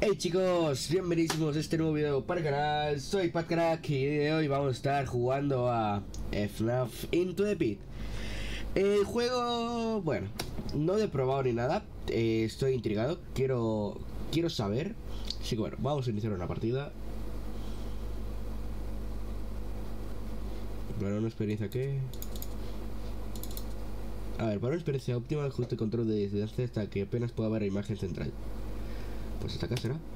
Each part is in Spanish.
Hey chicos, bienvenidos a este nuevo video para el canal. Soy PatCrack y de hoy vamos a estar jugando a FNAF Into the Pit. El juego, bueno, no lo he probado ni nada. Estoy intrigado, quiero saber. Así que bueno, vamos a iniciar una partida. Bueno, una experiencia que... A ver, para una experiencia óptima, ajuste control de distancia hasta que apenas pueda ver la imagen central. Pues hasta acá será.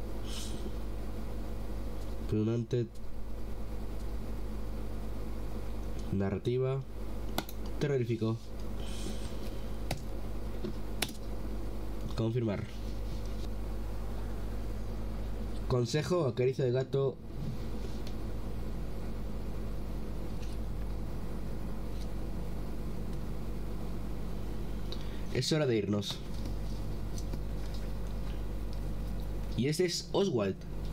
Predominante. Narrativa. Terrorífico. Confirmar. Consejo, acaricia de gato. Es hora de irnos. Y este es Oswald.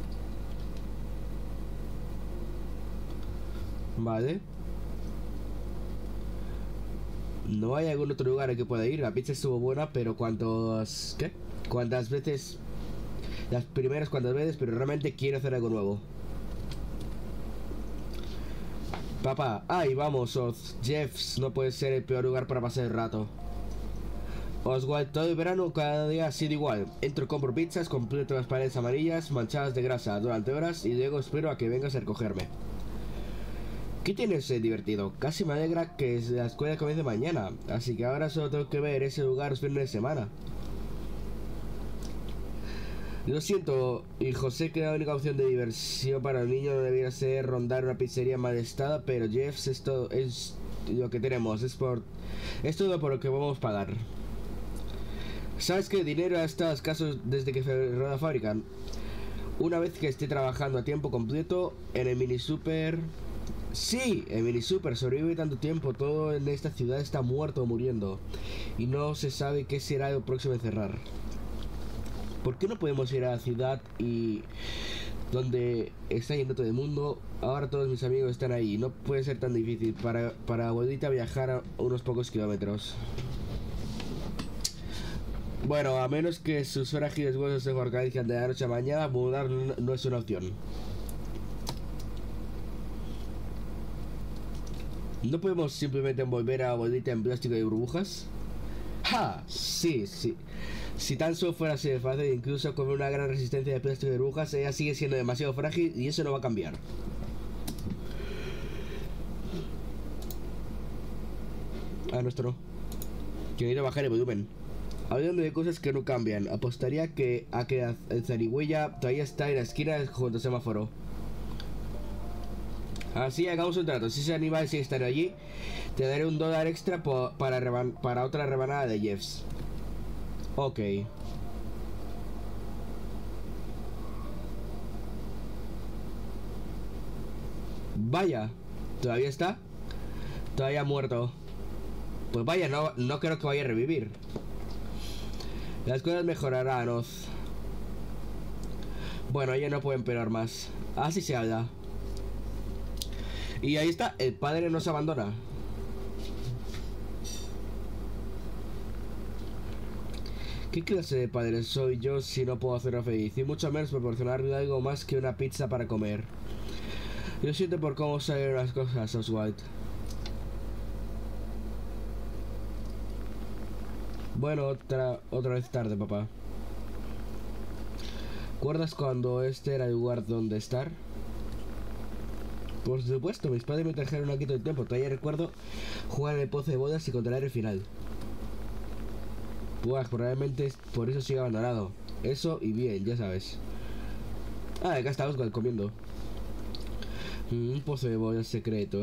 Vale. No hay algún otro lugar al que pueda ir. La pizza estuvo buena, pero ¿cuántas veces? Las primeras cuantas veces, pero realmente quiero hacer algo nuevo. Papá, ahí vamos, Oz. Jeff's no puede ser el peor lugar para pasar el rato. Oswald, todo el verano cada día ha sido igual. Entro, compro pizzas, completo las paredes amarillas manchadas de grasa durante horas y luego espero a que vengas a recogerme. ¿Qué tienes divertido? Casi me alegra que la escuela comience mañana, así que ahora solo tengo que ver ese lugar los fines de semana. Lo siento, hijo, sé que la única opción de diversión para el niño no debería ser rondar una pizzería mal estada, pero Jeff's es lo que tenemos, es todo por lo que vamos a pagar. ¿Sabes que el dinero ha estado escaso desde que cerró la fábrica? Una vez que esté trabajando a tiempo completo en el mini super... Sí, el mini super sobrevive tanto tiempo. Todo en esta ciudad está muerto o muriendo. Y no se sabe qué será lo próximo en cerrar. ¿Por qué no podemos ir a la ciudad y... donde está yendo todo el mundo? Ahora todos mis amigos están ahí. No puede ser tan difícil para abuelita viajar a unos pocos kilómetros. Bueno, a menos que sus frágiles huesos se fortalezcan de la noche a mañana, mudar no es una opción. ¿No podemos simplemente envolver a la bolita en plástico de burbujas? ¡Ja! Sí. Si tan solo fuera así de fácil, incluso con una gran resistencia de plástico de burbujas, ella sigue siendo demasiado frágil y eso no va a cambiar. Ah, no, esto no. Quiero ir a bajar el volumen. Hablando de cosas que no cambian, apostaría a que el zarigüeya todavía está en la esquina junto al semáforo. Así hagamos un trato. Si ese animal sigue estando allí, te daré $1 extra para otra rebanada de Jeff's. Ok. Vaya, ¿todavía está? Todavía muerto. Pues vaya, no creo que vaya a revivir. Las cosas mejorarán, Oz. Bueno, ella no puede empeorar más. Así se habla. Y ahí está, el padre nos abandona. ¿Qué clase de padre soy yo si no puedo hacerlo feliz? Y mucho menos proporcionarle algo más que una pizza para comer. Yo siento por cómo salen las cosas, Oswald. Bueno, otra vez tarde, papá. ¿Recuerdas cuando este era el lugar donde estar? Por supuesto, mis padres me trajeron aquí todo el tiempo. Todavía recuerdo jugar en el pozo de bodas y controlar el final. Pues probablemente por eso sigue abandonado. Eso y bien, ya sabes. Ah, acá está Oswald comiendo. Un pozo de bodas secreto,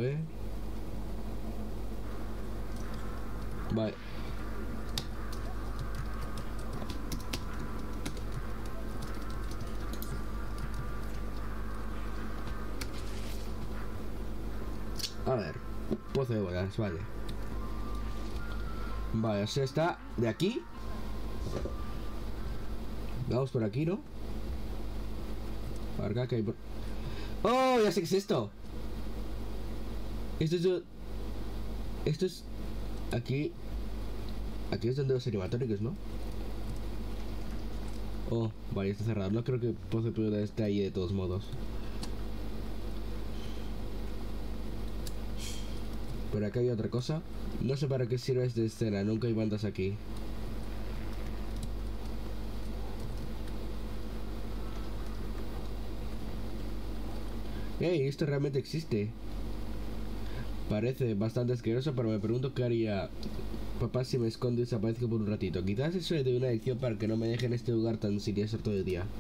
Vale. A ver, pozo de bodas, vale. Vale, o sea, está de aquí. Vamos por aquí, ¿no? Por acá que hay por... ¡Oh! Ya sé qué es esto. Esto es... Aquí... Aquí es donde los animatrónicos, ¿no? Oh, vale, está cerrado. No creo que Pozo de Piedra esté ahí de todos modos. Pero acá hay otra cosa. No sé para qué sirve esta escena. Nunca hay bandas aquí. Hey, esto realmente existe. Parece bastante asqueroso, pero me pregunto qué haría papá si me escondo y desaparezco por un ratito. Quizás eso le dé una lección para que no me deje en este lugar tan siniestro todo el día.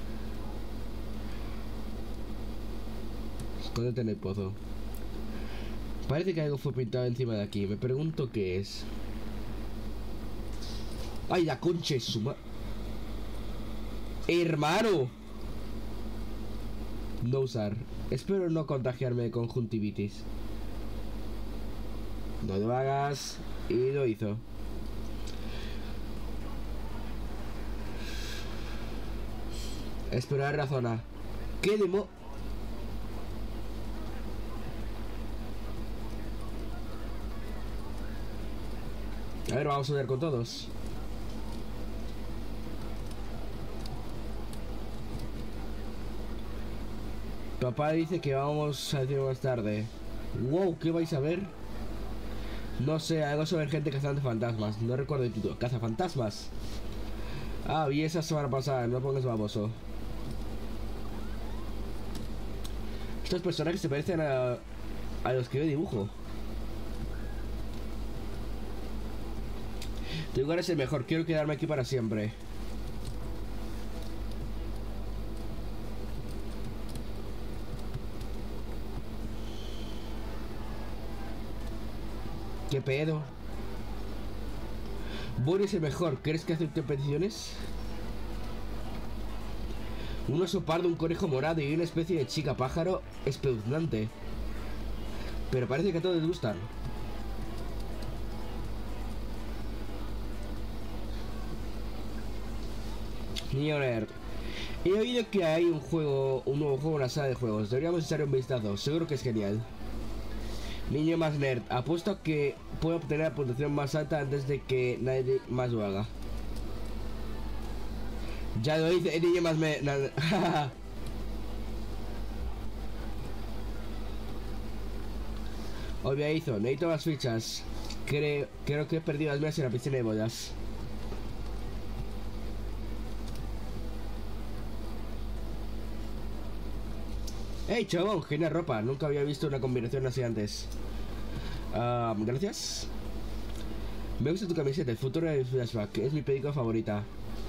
Escóndete en el pozo. Parece que algo fue pintado encima de aquí. Me pregunto qué es. ¡Ay, la concha de su madre! ¡Hermano! No usar. Espero no contagiarme de conjuntivitis. No lo hagas. Y lo hizo. Esperar razona. ¿Qué demo? A ver, vamos a ver con todos. Papá dice que vamos a decir más tarde. Wow, ¿qué vais a ver? No sé, algo sobre gente cazando fantasmas. No recuerdo el título. ¿Cazafantasmas? Ah, vi esa semana pasada. No pongas baboso. Estos personajes se parecen a los que yo dibujo. Tu lugar es el mejor. Quiero quedarme aquí para siempre. ¿Qué pedo? Bonnie es el mejor. ¿Crees que acepte peticiones? Un oso pardo, un conejo morado y una especie de chica pájaro espeluznante. Pero parece que a todos les gustan. Niño nerd. He oído que hay un nuevo juego en la sala de juegos. Deberíamos echarle un vistazo. Seguro que es genial. Niño más nerd. Apuesto a que puedo obtener la puntuación más alta antes de que nadie más lo haga. Ya lo hice, niño más nerd. Obvio hizo. Necesito más fichas. Creo que he perdido las mías en la piscina de bolas. Hey, chabón, genial ropa. Nunca había visto una combinación así antes. Gracias. Me gusta tu camiseta, el futuro del flashback. Es mi película favorita.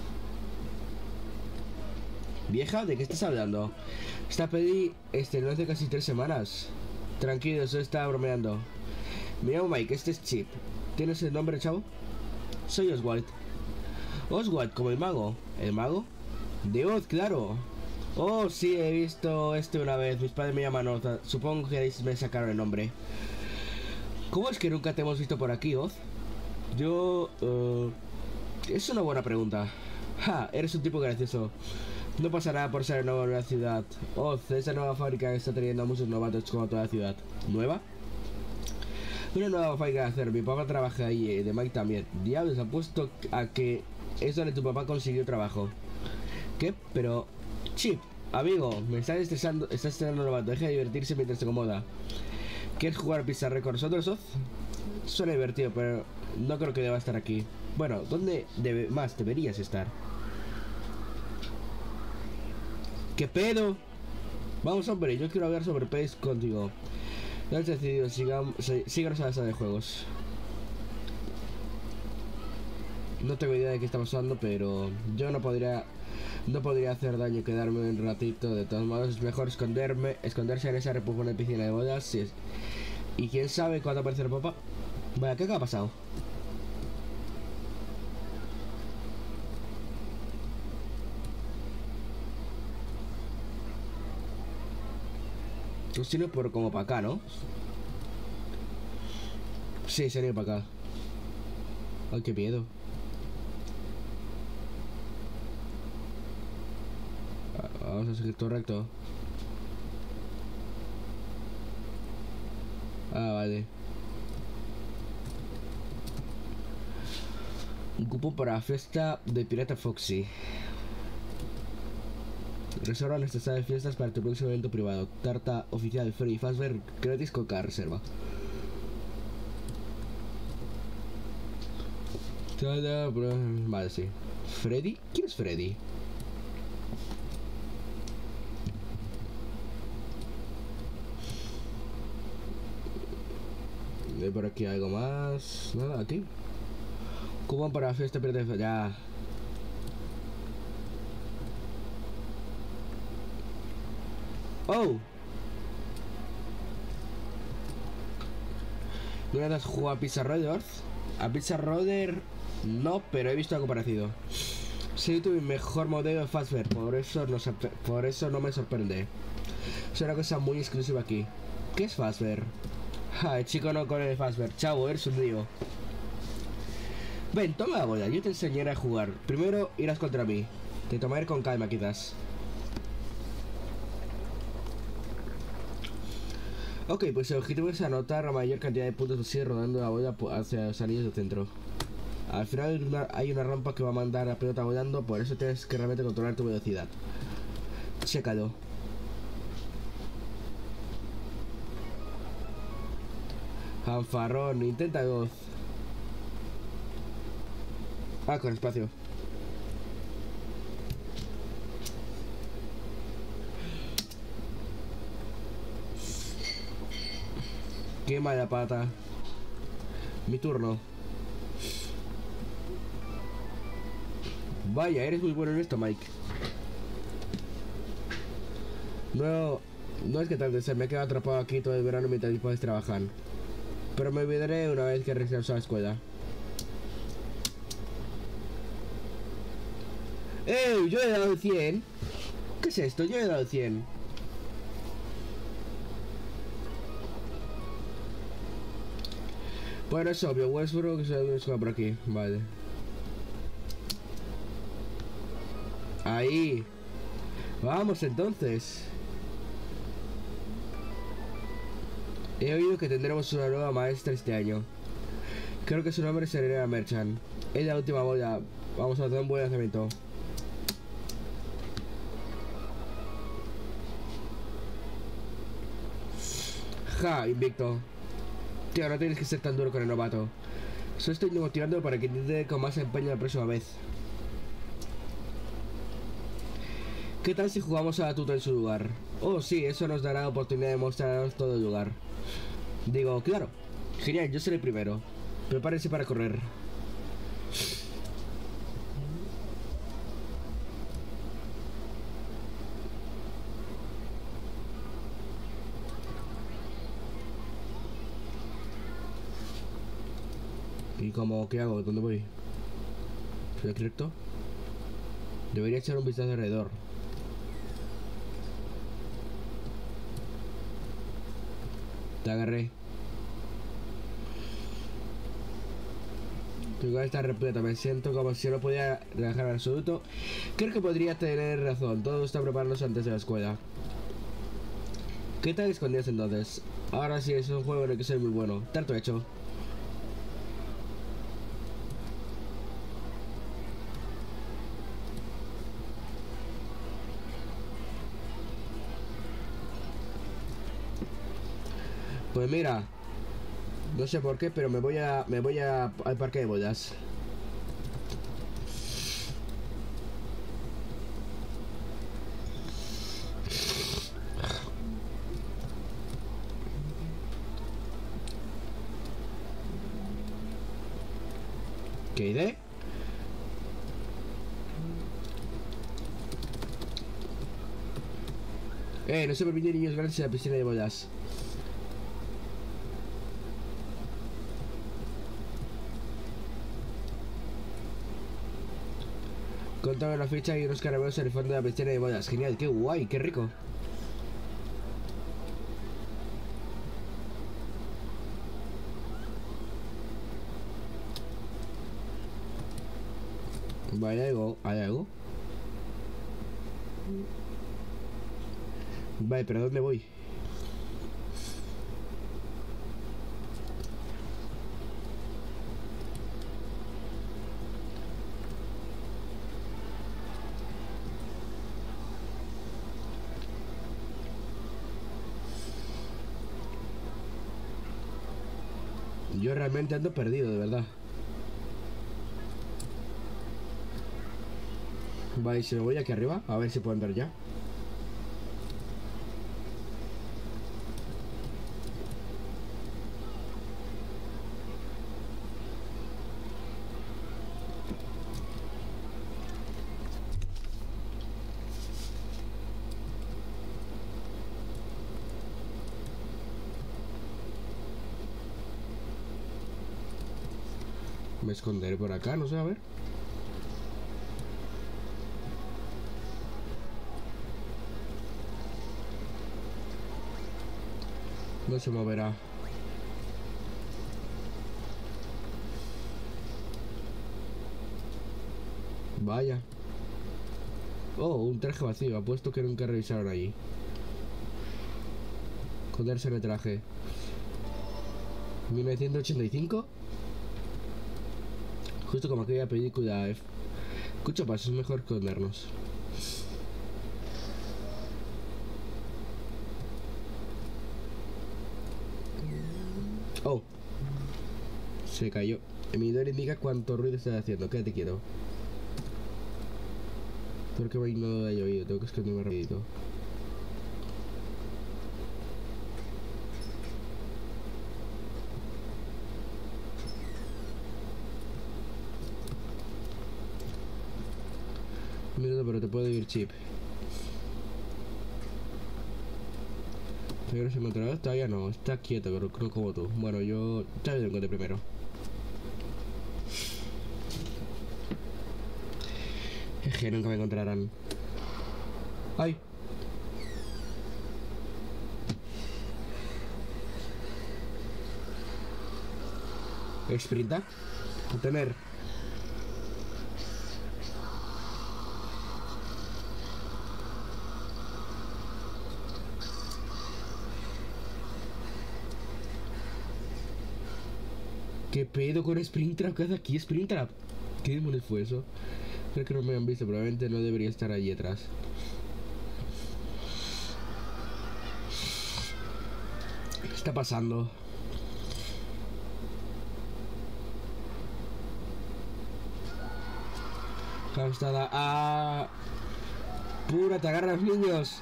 ¿Vieja? ¿De qué estás hablando? Esta peli estrenó hace casi 3 semanas. Tranquilo, solo estaba bromeando. Me llamo Mike, este es Chip. ¿Tienes el nombre, chavo? Soy Oswald. Oswald, como el mago. ¿El mago? De Oz, claro. Oh, sí, he visto una vez. Mis padres me llaman Oz. Supongo que ahí me sacaron el nombre. ¿Cómo es que nunca te hemos visto por aquí, Oz? Yo... es una buena pregunta. Ja, eres un tipo gracioso. No pasa nada por ser nuevo en la ciudad. Oz, esa nueva fábrica está teniendo a muchos novatos como toda la ciudad. ¿Nueva? Una nueva fábrica de acero. Mi papá trabaja ahí, de Mike también. Diablos, apuesto a que es donde tu papá consiguió trabajo. ¿Qué? Pero... Chip, amigo, me estás estresando novato. Deja de divertirse mientras te acomoda. ¿Quieres jugar a Pizarre con nosotros, Oz? Suena divertido, pero no creo que deba estar aquí. Bueno, ¿dónde más deberías estar? ¿Qué pedo? Vamos, hombre, yo quiero hablar sobre Pace contigo. No has decidido, síganos a la sala de juegos. No tengo idea de qué está pasando, pero yo no podría hacer daño quedarme un ratito. De todos modos, es mejor esconderse en esa repujona piscina de bodas. Si es... Y quién sabe cuándo aparecerá papá. Vaya, ¿qué ha pasado? Tú sirve por como para acá, ¿no? Sí, sería para acá. Ay, qué miedo. Vamos a seguir todo recto. Ah, vale. Un cupo para la fiesta de Pirata Foxy. Reserva nuestra sala de fiestas para tu próximo evento privado. Tarta oficial Freddy Fazbear gratis con cada reserva. Vale, sí. ¿Freddy? ¿Quién es Freddy? ¿Hay por aquí algo más? Nada, aquí. Cupón para la fiesta, pero ya. ¡Oh! ¿No has jugado a Pizza Roller? A Pizza Roller no, pero he visto algo parecido. Soy tu mejor modelo de Fazbear, por eso no me sorprende. Es una cosa muy exclusiva aquí. ¿Qué es Fazbear? El chico no con el Fazbear. Chavo, eres un lío. Ven, toma la bola, yo te enseñaré a jugar. Primero irás contra mí. Te tomaré con calma, quizás. Ok, pues el objetivo es anotar la mayor cantidad de puntos posible rodando la bola hacia los anillos del centro. Al final hay una rampa que va a mandar la pelota volando, por eso tienes que realmente controlar tu velocidad. Chécalo. Fanfarrón, intenta voz. Ah, con espacio. Qué mala pata. Mi turno. Vaya, eres muy bueno en esto, Mike. No es que tal vez me he quedado atrapado aquí todo el verano mientras puedes trabajar. Pero me olvidaré una vez que regrese a la escuela. ¡Ey! Yo he dado el 100. ¿Qué es esto? Yo he dado el 100. Bueno, es obvio. Westbrook se juega por aquí. Vale. Ahí. Vamos entonces. He oído que tendremos una nueva maestra este año. Creo que su nombre es Serena Merchant. Es la última bola. Vamos a hacer un buen lanzamiento. Ja, invicto. Tío, no tienes que ser tan duro con el novato. Solo estoy motivándolo para que intente con más empeño la próxima vez. ¿Qué tal si jugamos a la tuta en su lugar? Oh, sí, eso nos dará la oportunidad de mostrarnos todo el lugar. Digo, claro. Genial, yo seré el primero. Prepárense para correr. ¿Y cómo? ¿Qué hago? ¿Dónde voy? ¿Soy recto? Debería echar un vistazo alrededor. Te agarré. Tu lugar está repleto. Me siento como si no podía relajar en absoluto. Creo que podría tener razón. Todo está preparándose antes de la escuela. ¿Qué tal escondías entonces? Ahora sí es un juego en el que soy muy bueno. Tanto hecho. Pues mira, no sé por qué, pero me voy al parque de bolas. ¿Qué idea? No se permite niños grandes en la piscina de bolas. Contaba una ficha y unos caramelos en el fondo de la piscina de bolas. Genial, qué guay, qué rico. Vale, ¿hay algo? Vale, pero ¿dónde voy? Yo realmente ando perdido, de verdad. Vale, si me voy aquí arriba, a ver si pueden ver ya. Me esconderé por acá, no sé, a ver. No se moverá. Vaya. Oh, un traje vacío. Apuesto que nunca revisaron allí. Esconderse en el traje. 1985. Justo como aquella película. Escucha, paso, es mejor escondernos. Oh. Se cayó. El medidor indica cuánto ruido está haciendo. Quédate quieto. Creo que no haya oído. Tengo que esconderme rapidito. Un minuto, pero te puedo ir chip. Pero se encontrará, todavía no, está quieto, pero creo como tú. Bueno, yo ya lo encontré primero. Jeje, nunca me encontrarán. ¡Ay! Sprinta. Tener. ¿Qué pedo con Springtrap? ¿Qué hace aquí Springtrap? ¿Qué demonios fue eso? Creo que no me han visto, probablemente no debería estar allí atrás. ¿Qué está pasando? Cansada. ¡Ah! ¡Pura, te agarras, niños!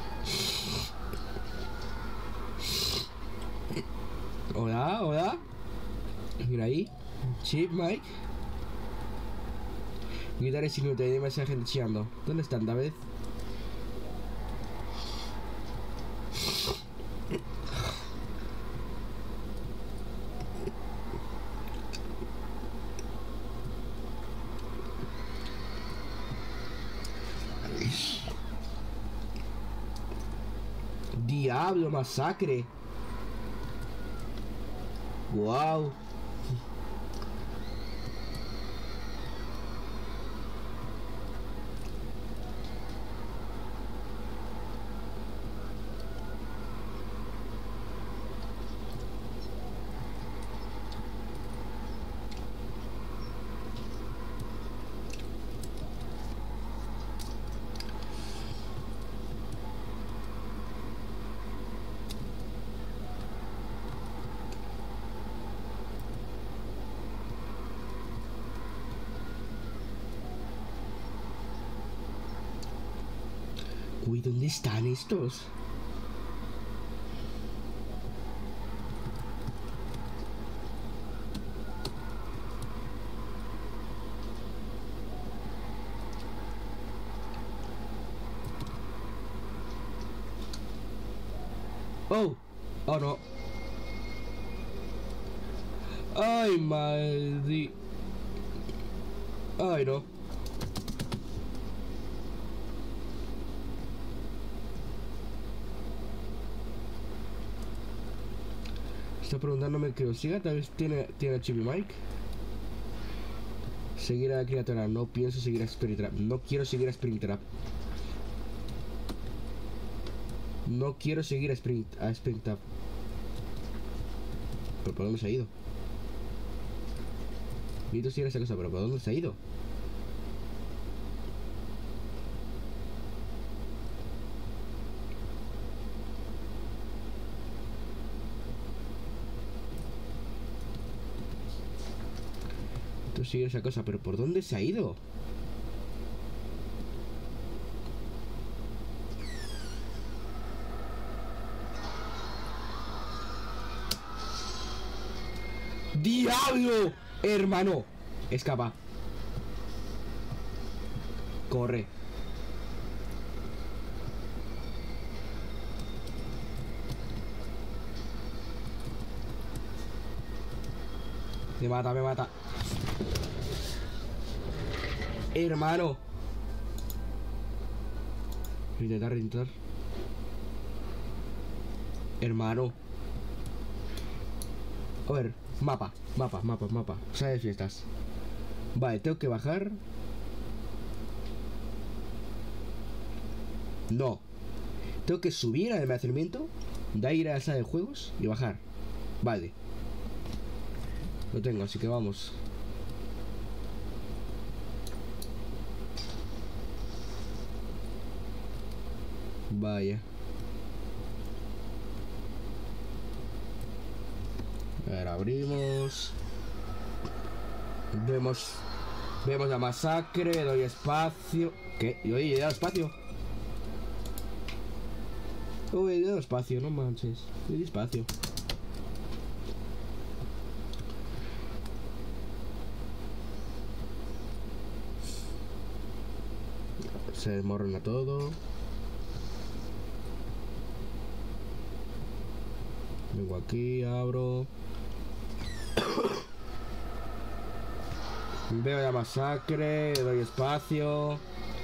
Hola, hola. Mira ahí. Chip, Mike. Gritaré sin minuto, hay demasiada gente chillando. ¿Dónde están, David? Diablo, masacre. Wow. Uy, ¿dónde están estos? Oh, oh no. Ay, maldito. Ay, no. Está preguntándome que lo siga, tal vez tiene a Chibi Mike. Seguir a la criatura, no pienso seguir a Springtrap. No quiero seguir a Springtrap. No quiero seguir a Springtrap. ¿Pero por dónde se ha ido? Necesito seguir a esa cosa, pero ¿por dónde se ha ido? seguir esa cosa, pero ¿por dónde se ha ido? ¡Diablo! Hermano, escapa. Corre. Me mata, me mata. Hermano. Intentar. Hermano. A ver, mapa. Sala de fiestas. Vale, tengo que bajar. No. Tengo que subir al almacenamiento. De ahí ir a la sala de juegos y bajar. Vale. Lo tengo, así que vamos. Vaya. A ver, abrimos. Vemos la masacre. Doy espacio. ¿Qué? Yo he dado espacio. He dado espacio, no manches. Doy espacio. Se desmorona todo. Vengo aquí, abro. Veo la masacre, doy espacio.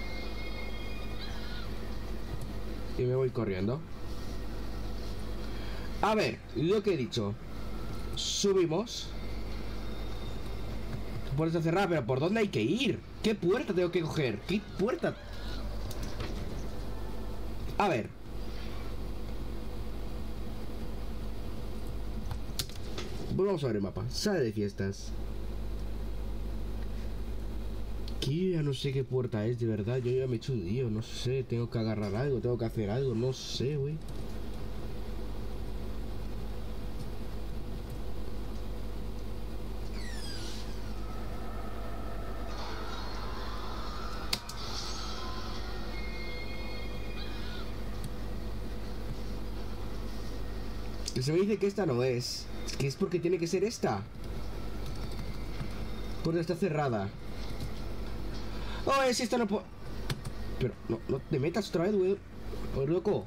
Y me voy corriendo. A ver, lo que he dicho. Subimos. Puerta cerrada, pero ¿por dónde hay que ir? ¿Qué puerta tengo que coger? ¿Qué puerta? A ver. Vamos a ver el mapa. Sala de fiestas. Aquí ya no sé qué puerta es, de verdad. Yo ya me he hecho un lío, no sé. Tengo que agarrar algo, tengo que hacer algo, no sé, güey. Se me dice que esta no es. Es que es porque tiene que ser esta. Porque está cerrada. Oh, es esta, no puedo. Pero no te metas otra vez, güey. Oh, loco.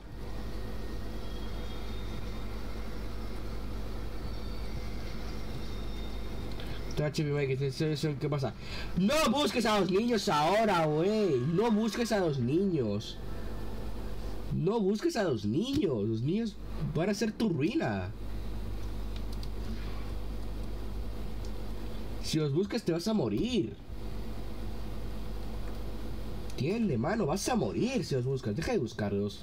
¿Qué pasa? No busques a los niños ahora, güey. No busques a los niños. No busques a los niños. Los niños van a ser tu ruina. Si los buscas te vas a morir. Entiende, mano, vas a morir si los buscas. Deja de buscarlos.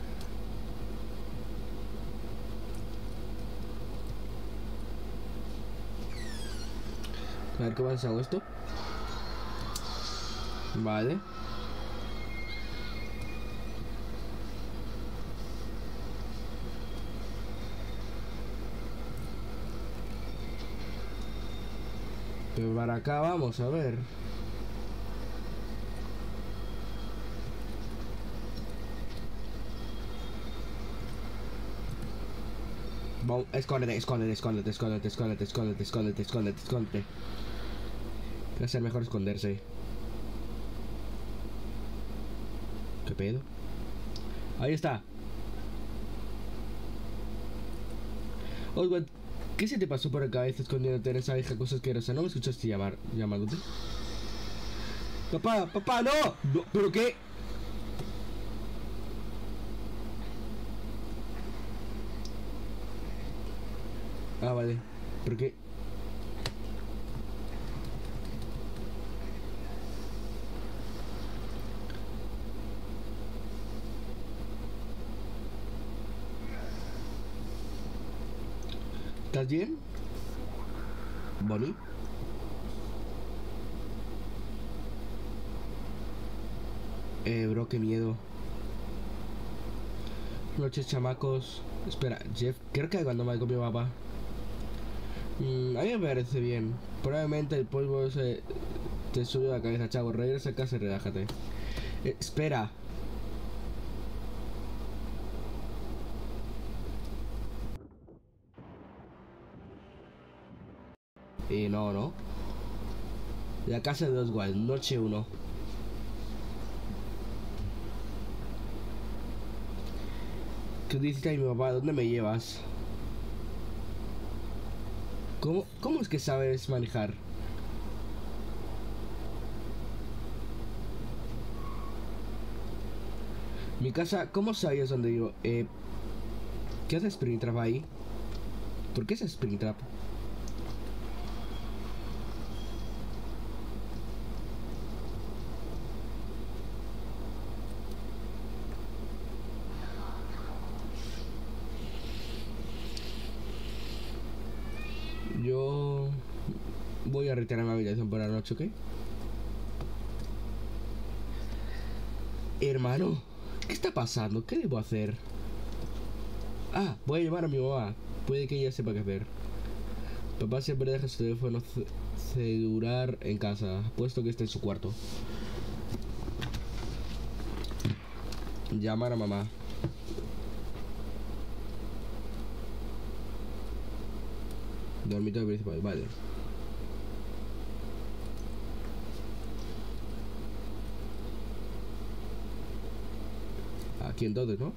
A ver qué pasa si hago esto. Vale. Pero para acá vamos a ver. Vamos, escóndete. Va a ser mejor esconderse. ¿Qué pedo? Ahí está. Oswald, ¿qué se te pasó por la cabeza escondiéndote en esa vieja cosa asquerosa? ¿No me escuchaste llamándote? ¡Papá, no! ¡No! ¿Pero qué? Ah, vale. ¿Por qué? ¿Estás bien? ¿Bonnie? Bro, qué miedo. Noches, chamacos. Espera, Jeff, creo que cuando me con mi papá. A mí me parece bien. Probablemente el polvo se te sube a la cabeza, chavo. Regresa a casa y relájate. Espera. No. La casa de Oswald, noche 1. ¿Qué dices mi papá? ¿Dónde me llevas? ¿Cómo es que sabes manejar? Mi casa, ¿cómo sabías dónde vivo? ¿Qué hace Springtrap ahí? ¿Por qué es Springtrap? Yo voy a retirar mi habitación por la noche, ¿ok? Hermano, ¿qué está pasando? ¿Qué debo hacer? Ah, voy a llamar a mi mamá. Puede que ella sepa qué hacer. Papá siempre deja su teléfono celular en casa, puesto que está en su cuarto. Llamar a mamá. Dormitorio principal, vale. Aquí entonces, ¿no?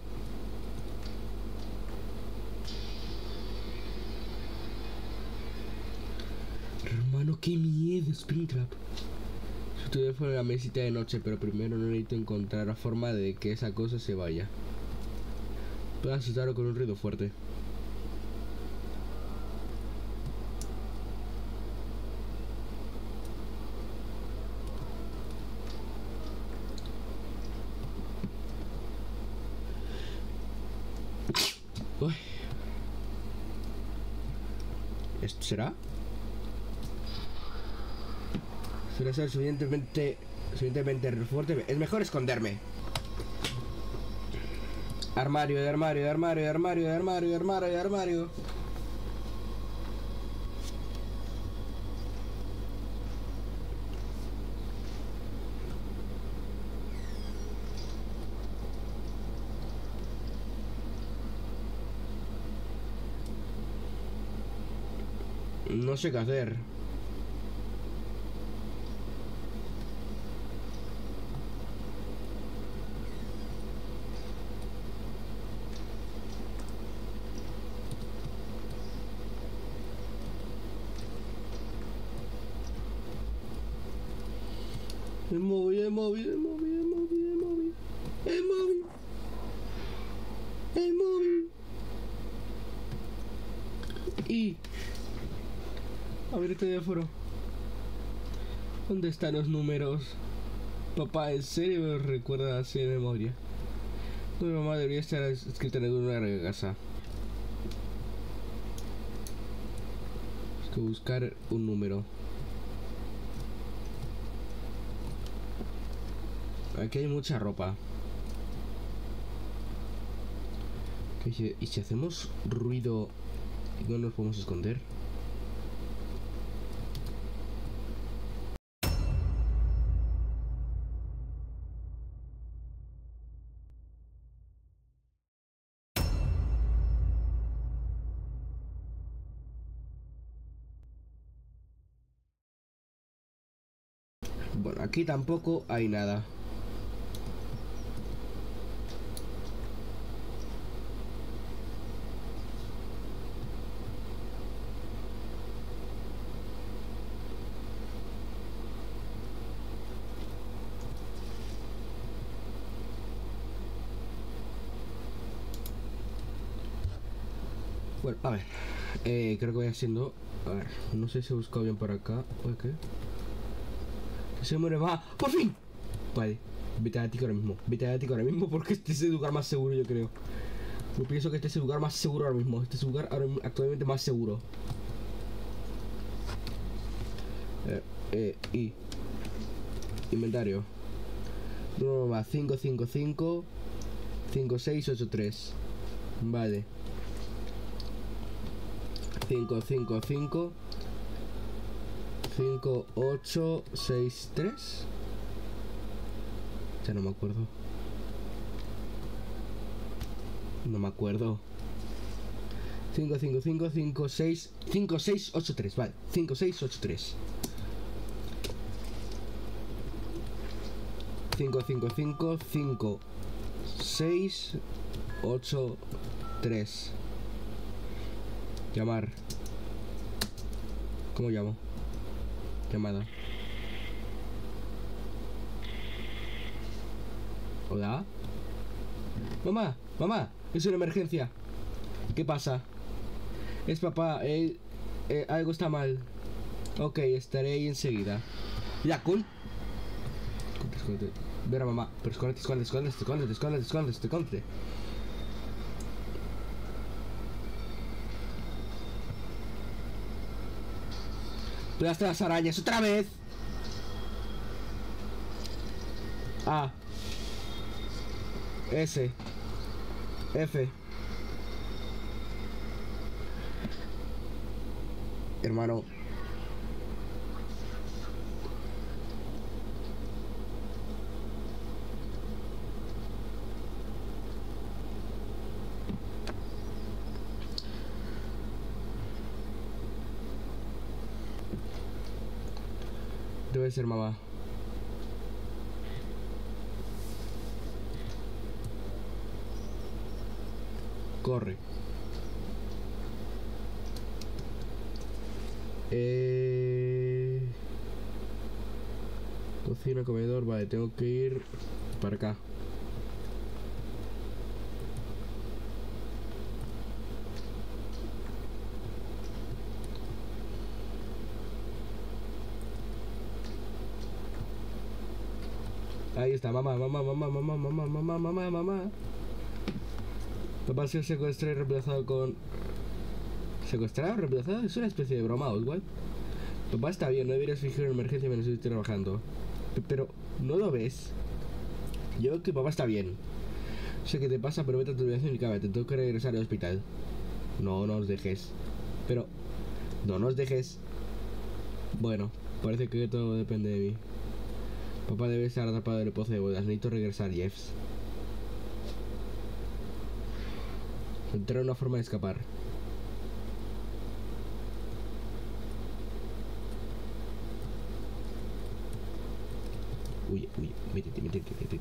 Hermano, qué miedo, Springtrap. Su teléfono en la mesita de noche, pero primero necesito encontrar la forma de que esa cosa se vaya. Puedo asustarlo con un ruido fuerte. Uy. ¿Esto será? Suele ser suficientemente fuerte. Es mejor esconderme. Armario. No sé qué hacer. El móvil. Y... a ver el teléfono. ¿Dónde están los números? Papá, ¿en serio me recuerda así de memoria? Mi mamá debería estar escrita en algún lugar de casa. Es que buscar un número. Aquí hay mucha ropa. ¿Y si hacemos ruido y no nos podemos esconder? Bueno, aquí tampoco hay nada. Bueno, a ver. Creo que voy haciendo... A ver, no sé si he buscado bien por acá. ¿O qué? Se muere, va. ¡Por fin! Vale, vete a ti ahora mismo. Porque este es el lugar más seguro, yo creo. Yo pienso que este es el lugar más seguro ahora mismo. Este es el lugar actualmente más seguro. Y inventario. No va 555 5683. Vale. 5, 5, 5. 5, 8, 6, 3. Ya no me acuerdo. No me acuerdo. 5, 5, 5, 5, 6. 5, 6, 8, 3. Vale. 5, 6, 8, 3. 5, 5, 5, 5, 6, 8, 3. Llamar. ¿Cómo llamo? Llamada. Hola. Mamá, mamá, es una emergencia. ¿Qué pasa? Es papá, algo está mal. Ok, estaré ahí enseguida. Ya, cool. Escóndete. Ver a mamá. Pero escóndete, escóndete. Pedazo de las arañas, otra vez. A. S. F. Hermano. Debe ser mamá. Corre. Cocina, comedor, vale, tengo que ir para acá. Ahí está, mamá. Papá ha sido secuestrado y reemplazado con... ¿Secuestrado? ¿Reemplazado? Es una especie de broma, igual. Papá está bien, no deberías fingir una emergencia mientras estoy trabajando. Pero, ¿no lo ves? Yo creo que papá está bien. Sé que te pasa, pero vete a tu habitación y cámara. Te tengo que regresar al hospital. No nos dejes. Pero, no nos dejes. Bueno, parece que todo depende de mí. Papá debe estar atrapado en el pozo de bodas. Necesito regresar, Jeffs. Encontrar una forma de escapar. Uy, métete.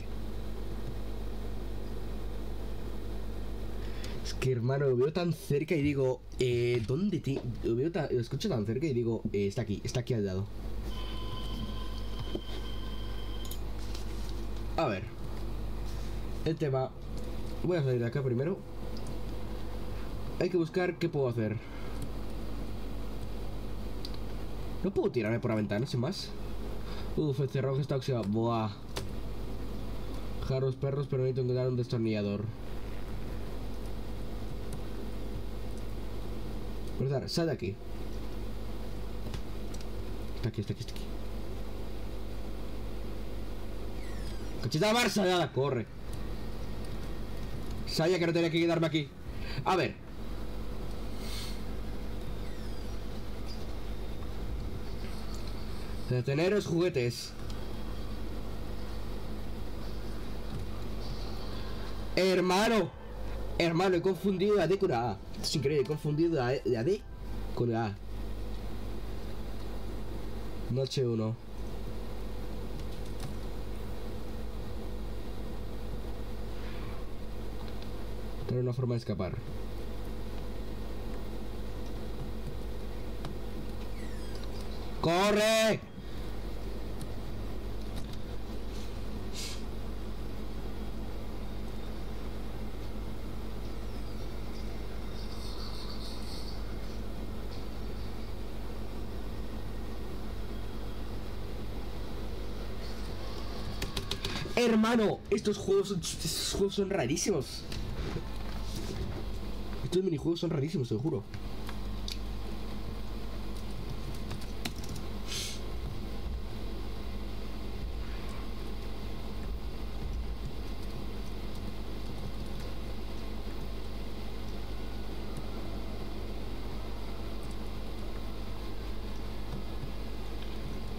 Es que, hermano, lo veo tan cerca y digo, ¿dónde te...? Lo escucho tan cerca y digo, está aquí al lado. A ver. El tema... Voy a salir de acá primero. Hay que buscar qué puedo hacer. No puedo tirarme por la ventana, sin más. Uf, el cerrojo está oxidado. Buah. Jarros perros, pero necesito encontrar un destornillador. Verdad, sal de aquí. Está aquí. ¡Cochita Barça! ¡Nada! ¡Corre! Sabía que no tenía que quedarme aquí. A ver. Deteneros, juguetes. Hermano, he confundido la D con la A. Es increíble, he confundido la D con la A. Noche 1. Tener una forma de escapar. ¡Corre! Hermano, estos juegos son rarísimos. Estos minijuegos son rarísimos, te lo juro.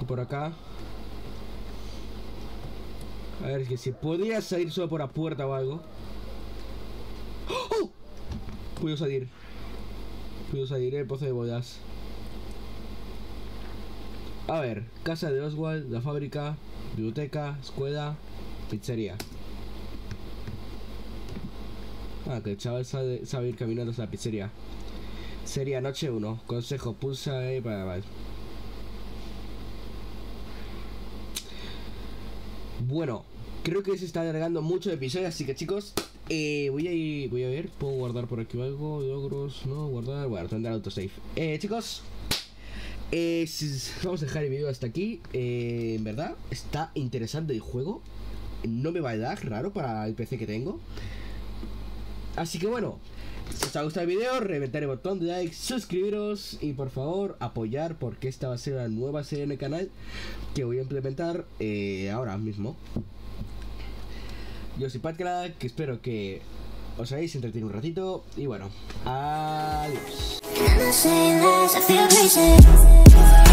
por acá. A ver, es que si podría salir solo por la puerta o algo. ¡Oh! Puedo salir el pozo de bodas. A ver, casa de Oswald, la fábrica, biblioteca, escuela, pizzería. Ah, que el chaval sabe ir caminando hacia la pizzería. Sería noche 1. Consejo, pulsa ahí para ver. Bueno, creo que se está alargando mucho el episodio, así que chicos, voy a ver, puedo guardar por aquí algo, logros, no, guardar, bueno, tendrá autosave. Chicos, vamos a dejar el vídeo hasta aquí. En verdad, está interesante el juego. No me va a dar raro para el PC que tengo. Así que bueno, si os ha gustado el vídeo, reventar el botón de like, suscribiros y por favor apoyar, porque esta va a ser una nueva serie en el canal que voy a implementar ahora mismo. Yo soy Patcrack, que espero que os hayáis entretenido un ratito y bueno, adiós.